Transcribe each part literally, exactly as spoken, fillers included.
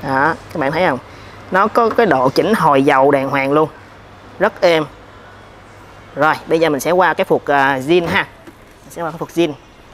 Đó, các bạn thấy không? Nó có cái độ chỉnh hồi dầu đàng hoàng luôn, rất êm. Rồi bây giờ mình sẽ qua cái phục uh, zin ha, mình sẽ qua cái phục zin.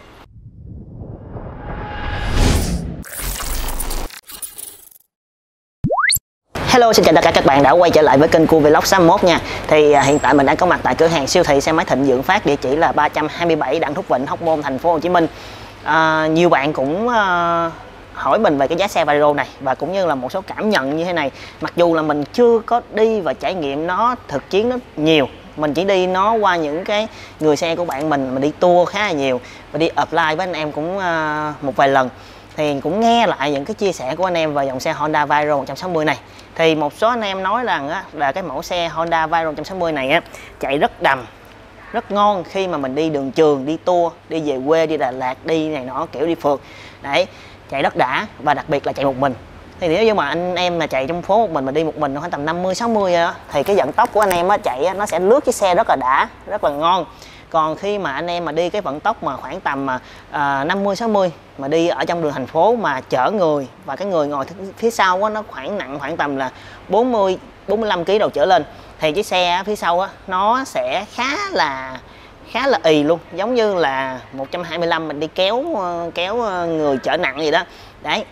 Hello, xin chào tất cả các bạn đã quay trở lại với kênh Cuvlog sáu mốt nha. Thì à, hiện tại mình đang có mặt tại cửa hàng siêu thị xe máy Thịnh Vượng Phát, địa chỉ là ba trăm hai mươi bảy Đặng Thúc Vịnh, Hóc Môn, thành phố Hồ Chí Minh. À, nhiều bạn cũng à, hỏi mình về cái giá xe Vario này và cũng như là một số cảm nhận như thế này. Mặc dù là mình chưa có đi và trải nghiệm nó thực chiến nó nhiều, mình chỉ đi nó qua những cái người xe của bạn mình, mình đi tour khá là nhiều và đi offline với anh em cũng à, một vài lần. Thì cũng nghe lại những cái chia sẻ của anh em về dòng xe Honda Vario một trăm sáu mươi này. Thì một số anh em nói rằng á, là cái mẫu xe Honda Vario một trăm sáu mươi này á, chạy rất đầm, rất ngon khi mà mình đi đường trường, đi tour, đi về quê, đi Đà Lạt, đi này nọ, kiểu đi phượt. Đấy, chạy rất đã và đặc biệt là chạy một mình. Thì nếu như mà anh em mà chạy trong phố một mình mà đi một mình khoảng tầm năm mươi sáu mươi á, thì cái vận tốc của anh em á, chạy á, nó sẽ lướt cái xe rất là đã, rất là ngon. Còn khi mà anh em mà đi cái vận tốc mà khoảng tầm à, năm mươi sáu mươi mà đi ở trong đường thành phố mà chở người và cái người ngồi phía sau á, nó khoảng nặng khoảng tầm là bốn mươi bốn mươi lăm ki lô gam đầu trở lên, thì cái xe phía sau á, nó sẽ khá là khá là ì luôn, giống như là một trăm hai mươi lăm mình đi kéo kéo người chở nặng gì đó. Đấy.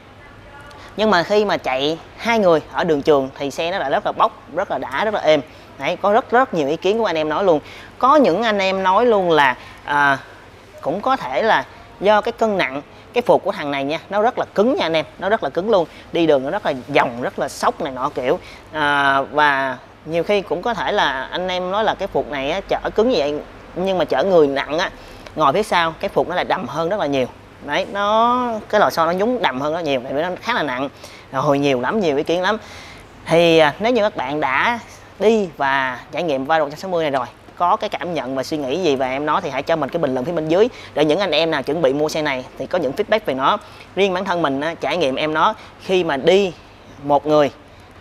Nhưng mà khi mà chạy hai người ở đường trường thì xe nó lại rất là bốc, rất là đã, rất là êm. Đấy, có rất rất nhiều ý kiến của anh em nói luôn. Có những anh em nói luôn là à, cũng có thể là do cái cân nặng, cái phục của thằng này nha, nó rất là cứng nha anh em, nó rất là cứng luôn, đi đường nó rất là dòng, rất là sóc này nọ kiểu. À, và nhiều khi cũng có thể là anh em nói là cái phục này á, chở cứng như vậy nhưng mà chở người nặng á, ngồi phía sau cái phục nó lại đầm hơn rất là nhiều. Đấy, nó cái lò xo nó nhúng đầm hơn rất nhiều, tại vì nó khá là nặng. Hồi nhiều lắm, nhiều ý kiến lắm. Thì nếu như các bạn đã đi và trải nghiệm Vario một trăm sáu mươi này rồi, có cái cảm nhận và suy nghĩ gì về em nó thì hãy cho mình cái bình luận phía bên dưới, để những anh em nào chuẩn bị mua xe này thì có những feedback về nó. Riêng bản thân mình á, trải nghiệm em nó khi mà đi một người,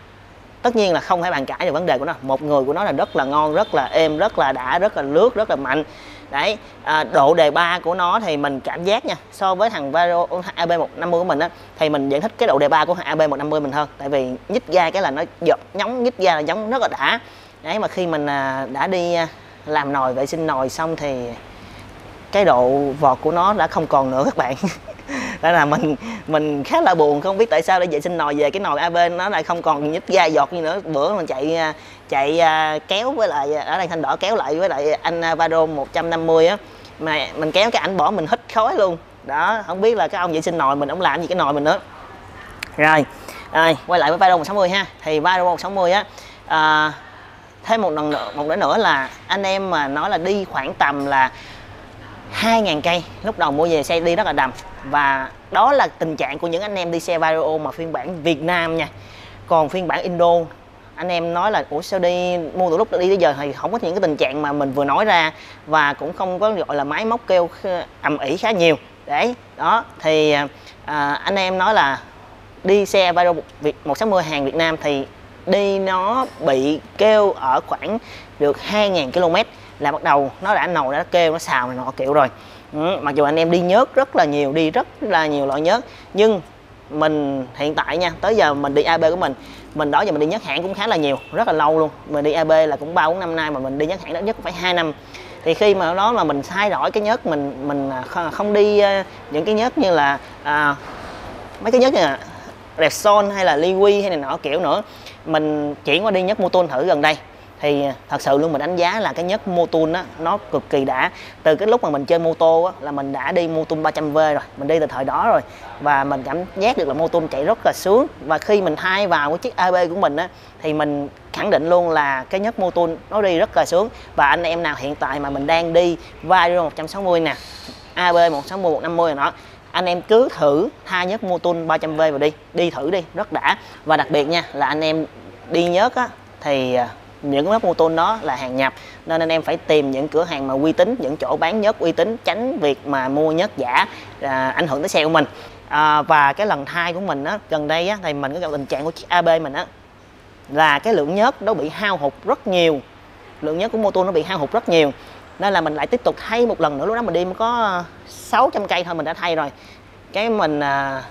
tất nhiên là không thể bàn cãi được vấn đề của nó, một người của nó là rất là ngon, rất là êm, rất là đã, rất là lướt, rất là mạnh. Đấy, à, độ đề ba của nó thì mình cảm giác nha, so với thằng Vario a bê một năm mươi của mình á, thì mình vẫn thích cái độ đề ba của a bê một năm mươi mình hơn, tại vì nhích ga cái là nó giọt nhóng, nhích ga là giống rất là đã. Đấy, mà khi mình à, đã đi à, làm nồi, vệ sinh nồi xong thì cái độ vọt của nó đã không còn nữa các bạn. Đó là mình mình khá là buồn, không biết tại sao để vệ sinh nồi về cái nồi a bê nó lại không còn nhích ga giọt như nữa. Bữa mình chạy chạy kéo với lại ở đây Thanh Đỏ kéo lại với lại anh Vario một trăm năm mươi á, mà mình kéo cái ảnh bỏ mình hít khói luôn. Đó, không biết là cái ông vệ sinh nồi mình ông làm gì cái nồi mình nữa. Rồi, rồi quay lại với Vario một sáu mươi ha. Thì Vario một sáu mươi á, à, thêm một lần nữa, một nữa nữa là anh em mà nói là đi khoảng tầm là hai ngàn cây, lúc đầu mua về xe đi rất là đầm. Và đó là tình trạng của những anh em đi xe Vario mà phiên bản Việt Nam nha. Còn phiên bản Indo, anh em nói là ủa sao đi mua từ lúc đi tới giờ thì không có những cái tình trạng mà mình vừa nói ra, và cũng không có gọi là máy móc kêu ầm ĩ khá nhiều. Đấy, đó thì à, anh em nói là đi xe Vario một sáu mươi hàng Việt Nam thì đi nó bị kêu ở khoảng được hai ngàn ki lô mét là bắt đầu nó đã nồi, đã kêu, nó xào này nọ kiểu rồi. Ừ, mặc dù anh em đi nhớt rất là nhiều, đi rất là nhiều loại nhớt, nhưng mình hiện tại nha, tới giờ mình đi a bê của mình, mình đó giờ mình đi nhớt hãng cũng khá là nhiều, rất là lâu luôn. Mình đi a bê là cũng ba bốn năm nay, mà mình đi nhớt hãng đó nhất phải hai năm. Thì khi mà đó là mình thay đổi cái nhớt, mình mình không đi những cái nhớt như là à, mấy cái nhớt như là Repsol hay là Liwi hay này nọ kiểu nữa, mình chuyển qua đi nhớt Motul thử gần đây. Thì thật sự luôn mình đánh giá là cái nhớt Motul á, nó cực kỳ đã. Từ cái lúc mà mình chơi mô tô á, là mình đã đi Motul ba trăm V rồi, mình đi từ thời đó rồi, và mình cảm giác được là Motul chạy rất là sướng. Và khi mình thay vào cái chiếc a bê của mình á, thì mình khẳng định luôn là cái nhớt Motul nó đi rất là sướng. Và anh em nào hiện tại mà mình đang đi Vario một sáu mươi nè, a bê một sáu mươi, một năm mươi rồi đó, anh em cứ thử thay nhớt Motul ba trăm V vào đi, đi thử đi, rất đã. Và đặc biệt nha, là anh em đi nhớt á, thì những cái nhớt Motul đó là hàng nhập, nên anh em phải tìm những cửa hàng mà uy tín, những chỗ bán nhớt uy tín, tránh việc mà mua nhớt giả à, ảnh hưởng tới xe của mình. À, và cái lần thay của mình á, gần đây á, thì mình có gặp tình trạng của chiếc a bê mình á, là cái lượng nhớt nó bị hao hụt rất nhiều, lượng nhớt của Motul nó bị hao hụt rất nhiều, nên là mình lại tiếp tục thay một lần nữa. Lúc đó mình đi mới có sáu trăm cây thôi mình đã thay rồi. Cái mình à,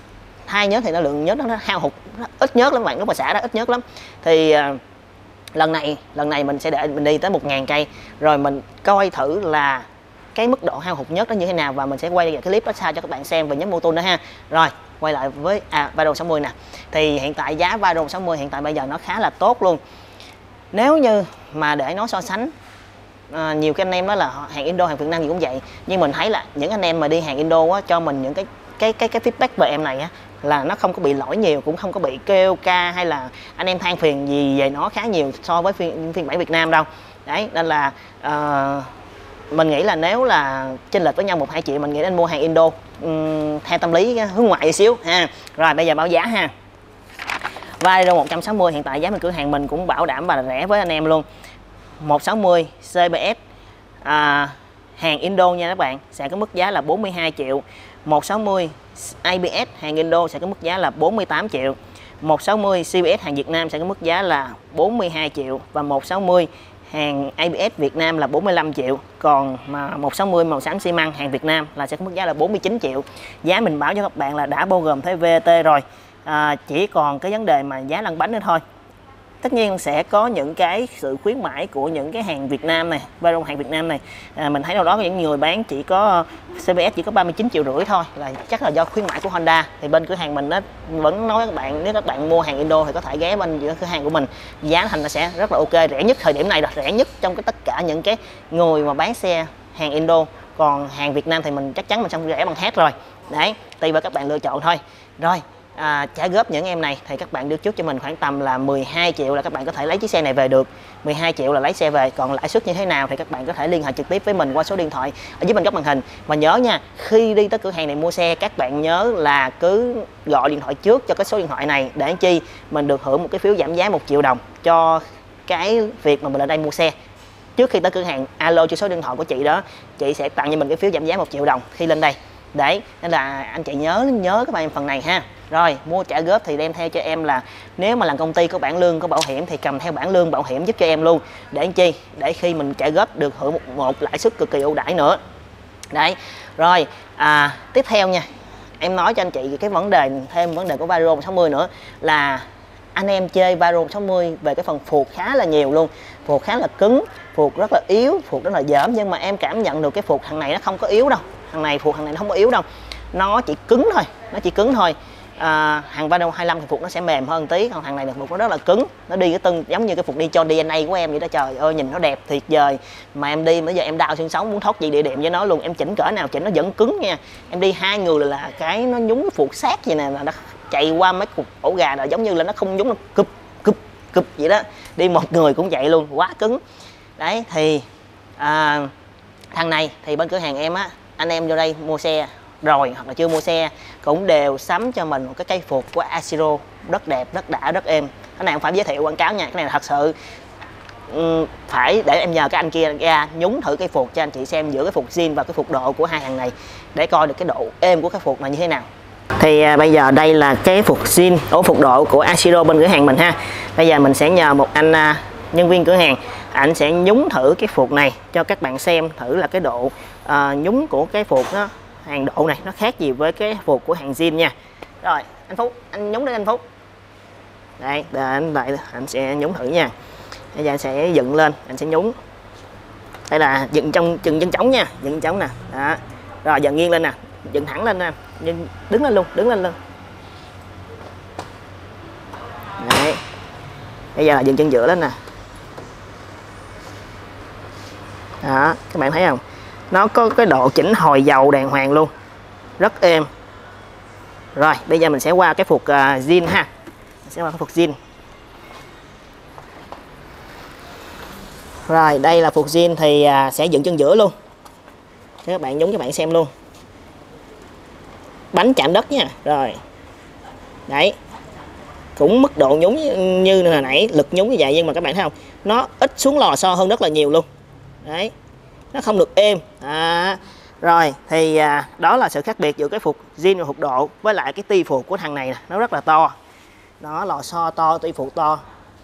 thay nhớt thì nó lượng nhớt nó hao hụt, nó ít nhớt lắm bạn, lúc mà xả đó ít nhớt lắm. Thì uh, lần này lần này mình sẽ để mình đi tới một ngàn cây rồi mình coi thử là cái mức độ hao hụt nhớt nó như thế nào, và mình sẽ quay cái clip đó sao cho các bạn xem về nhóm Motul nữa ha. Rồi quay lại với à, Varon sáu mươi nè. Thì hiện tại giá Varon sáu mươi hiện tại bây giờ nó khá là tốt luôn. Nếu như mà để nó so sánh, à, nhiều cái anh em nói là hàng Indo, hàng Việt Nam gì cũng vậy, nhưng mình thấy là những anh em mà đi hàng Indo á, cho mình những cái cái cái cái feedback về em này á, là nó không có bị lỗi nhiều, cũng không có bị kêu ca hay là anh em than phiền gì về nó khá nhiều so với phiên phiên bản Việt Nam đâu. Đấy, nên là uh, mình nghĩ là nếu là chênh lệch với nhau một hai triệu, mình nghĩ nên mua hàng Indo, um, theo tâm lý hướng ngoại một xíu ha. Rồi bây giờ báo giá ha. Varon một trăm sáu mươi hiện tại giá bên cửa hàng mình cũng bảo đảm và rẻ với anh em luôn. một trăm sáu mươi xê bê ét à, hàng Indo nha các bạn, sẽ có mức giá là bốn mươi hai triệu. một trăm sáu mươi a bê ét hàng Indo sẽ có mức giá là bốn mươi tám triệu. một trăm sáu mươi xê bê ét hàng Việt Nam sẽ có mức giá là bốn mươi hai triệu, và một trăm sáu mươi hàng a bê ét Việt Nam là bốn mươi lăm triệu. Còn mà một trăm sáu mươi màu xám xi măng hàng Việt Nam là sẽ có mức giá là bốn mươi chín triệu. Giá mình báo cho các bạn là đã bao gồm thuế vê a tê rồi, à, chỉ còn cái vấn đề mà giá lăn bánh nữa thôi. Tất nhiên sẽ có những cái sự khuyến mãi của những cái hàng Việt Nam này, Varon hàng Việt Nam này, à, mình thấy đâu đó có những người bán chỉ có xê bê ét chỉ có ba mươi chín triệu rưỡi thôi, là chắc là do khuyến mãi của Honda. Thì bên cửa hàng mình nó vẫn nói các bạn, nếu các bạn mua hàng Indo thì có thể ghé bên cửa hàng của mình, giá thành nó sẽ rất là ok, rẻ nhất thời điểm này rồi, rẻ nhất trong cái tất cả những cái người mà bán xe hàng Indo. Còn hàng Việt Nam thì mình chắc chắn mình sẽ rẻ bằng hết rồi. Đấy, tùy vào các bạn lựa chọn thôi. Rồi À, trả góp những em này thì các bạn đưa trước cho mình khoảng tầm là mười hai triệu là các bạn có thể lấy chiếc xe này về được. Mười hai triệu là lấy xe về, còn lãi suất như thế nào thì các bạn có thể liên hệ trực tiếp với mình qua số điện thoại ở dưới bên góc màn hình. Và nhớ nha, khi đi tới cửa hàng này mua xe, các bạn nhớ là cứ gọi điện thoại trước cho cái số điện thoại này để chi mình được hưởng một cái phiếu giảm giá một triệu đồng cho cái việc mà mình ở đây mua xe. Trước khi tới cửa hàng alo cho số điện thoại của chị đó, chị sẽ tặng cho mình cái phiếu giảm giá một triệu đồng khi lên đây. Đấy, nên là anh chị nhớ nhớ các bạn phần này ha. Rồi, mua trả góp thì đem theo cho em là nếu mà làm công ty có bảng lương, có bảo hiểm thì cầm theo bảng lương bảo hiểm giúp cho em luôn. Để làm chi? Để khi mình trả góp được hưởng một, một lãi suất cực kỳ ưu đãi nữa. Đấy. Rồi, à, tiếp theo nha. Em nói cho anh chị cái vấn đề thêm vấn đề của Varon sáu mươi nữa là anh em chơi Varon sáu mươi về cái phần phuộc khá là nhiều luôn. Phuộc khá là cứng, phuộc rất là yếu, phuộc rất là dởm, nhưng mà em cảm nhận được cái phuộc thằng này nó không có yếu đâu. Thằng này phuộc thằng này nó không có yếu đâu. Nó chỉ cứng thôi, nó chỉ cứng thôi. À, hàng Varon hai lăm thì phuộc nó sẽ mềm hơn tí, còn thằng này là phuộc nó rất là cứng, nó đi cái tưng giống như cái phuộc đi cho đê en a của em vậy đó. Trời ơi, nhìn nó đẹp thiệt vời, mà em đi bây giờ em đau xương sống muốn thoát gì địa điểm với nó luôn. Em chỉnh cỡ nào chỉnh nó vẫn cứng nha. Em đi hai người là, là cái nó nhúng cái phuộc sát vậy nè, là nó chạy qua mấy cục ổ gà là giống như là nó không nhúng, nó cụp cụp cụp vậy đó. Đi một người cũng vậy luôn, quá cứng. Đấy thì à, thằng này thì bên cửa hàng em á, anh em vô đây mua xe rồi hoặc là chưa mua xe cũng đều sắm cho mình một cái cây phuộc của Ashiro rất đẹp, rất đã, rất êm. Cái này không phải giới thiệu quảng cáo nha, cái này là thật sự um, phải để em nhờ cái anh kia ra nhúng thử cây phuộc cho anh chị xem giữa cái phuộc zin và cái phuộc độ của hai hàng này để coi được cái độ êm của cái phuộc này như thế nào. Thì à, bây giờ đây là cái phuộc zin, ổ phuộc độ của Ashiro bên cửa hàng mình ha. Bây giờ mình sẽ nhờ một anh à, nhân viên cửa hàng, anh sẽ nhúng thử cái phuộc này cho các bạn xem thử là cái độ à, nhúng của cái phuộc nó, hàng độ này nó khác gì với cái phuộc của hàng zin nha. Rồi anh Phúc, anh nhúng đến anh Phúc. Đây, để anh lại anh sẽ nhúng thử nha. Bây giờ anh sẽ dựng lên, anh sẽ nhúng. Đây là dựng trong chừng chân trống nha, dựng trống nè. Đó. Rồi giờ nghiêng lên nè, dựng thẳng lên nè, đứng lên luôn, đứng lên luôn. Đấy. Bây giờ là dựng chân giữa lên nè. Đó, các bạn thấy không? Nó có cái độ chỉnh hồi dầu đàng hoàng luôn, rất êm. Rồi bây giờ mình sẽ qua cái phuộc uh, zin ha, mình sẽ qua cái phuộc zin. Rồi đây là phuộc zin thì uh, sẽ dựng chân giữa luôn cho các bạn nhúng cho bạn xem luôn. Bánh chạm đất nha. Rồi đấy, cũng mức độ nhúng như hồi nãy, lực nhúng như vậy, nhưng mà các bạn thấy không, nó ít xuống lò xo hơn rất là nhiều luôn. Đấy, nó không được êm. À, rồi thì à, đó là sự khác biệt giữa cái phuộc zin và phuộc độ với lại cái ti phuộc của thằng này nè, nó rất là to. Nó lò xo to, ti phuộc to.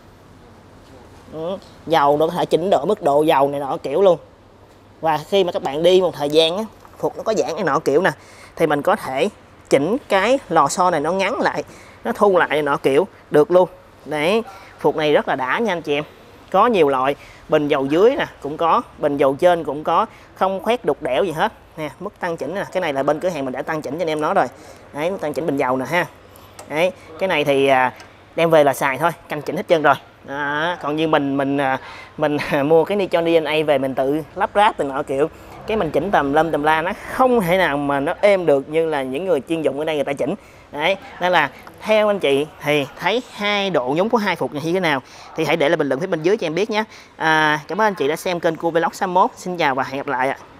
Ừ, dầu nó có thể chỉnh độ mức độ dầu này nọ kiểu luôn. Và khi mà các bạn đi một thời gian á, phuộc nó có giãn này nọ kiểu nè, thì mình có thể chỉnh cái lò xo này nó ngắn lại, nó thu lại nọ kiểu được luôn. Đấy, phục này rất là đã nha anh chị em. Có nhiều loại, bình dầu dưới nè cũng có, bình dầu trên cũng có, không khoét đục đẽo gì hết nè. Mức tăng chỉnh nè, cái này là bên cửa hàng mình đã tăng chỉnh cho anh em nó rồi. Đấy, tăng chỉnh bình dầu nè ha. Đấy, cái này thì đem về là xài thôi, canh chỉnh hết trơn rồi. Đó, còn như mình mình mình mua cái Nitron đê en a về mình tự lắp ráp từ nọ kiểu, cái mình chỉnh tầm lâm tầm la nó không thể nào mà nó êm được như là những người chuyên dụng ở đây người ta chỉnh. Đấy, nên là theo anh chị thì thấy hai độ nhúng của hai phục này như thế nào thì hãy để lại bình luận phía bên dưới cho em biết nhé. À, cảm ơn anh chị đã xem kênh Cua Vlog sáu mốt. Xin chào và hẹn gặp lại ạ.